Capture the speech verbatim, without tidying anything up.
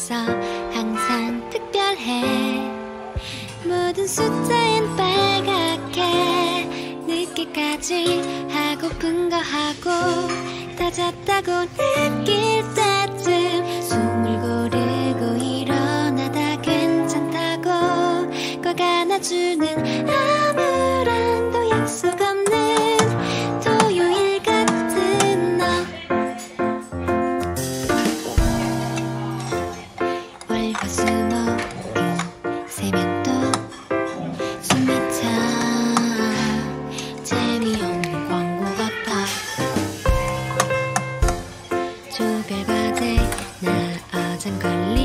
있어 항상 특별해. 모든 숫자엔 빨갛게 늦게까지 하고픈 거 하고 다 잤다고 느낄 때쯤 숨을 고르고 일어나다 괜찮다고 꼭 안아주는 아무런도 약속 없는 토요일 같은 너. 월화수목금 새벽도 숨이 차 재미없는 광고 같아. 조별과제 나 어장걸리